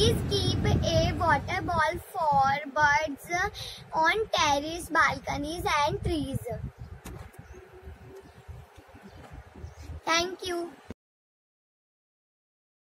Please keep a water ball for birds on terrace, balconies and trees. Thank you.